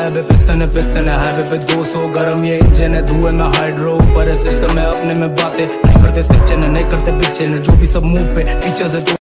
है पिस्टन है हाईवे पे 200 गरम ये इंजन है, धुएं में हाइड्रो ऊपर है सिस्टम है, अपने में बातें नहीं करते स्टिचन है, नहीं करते पिचन है, जो भी सब मुंह पे फीचर्स है।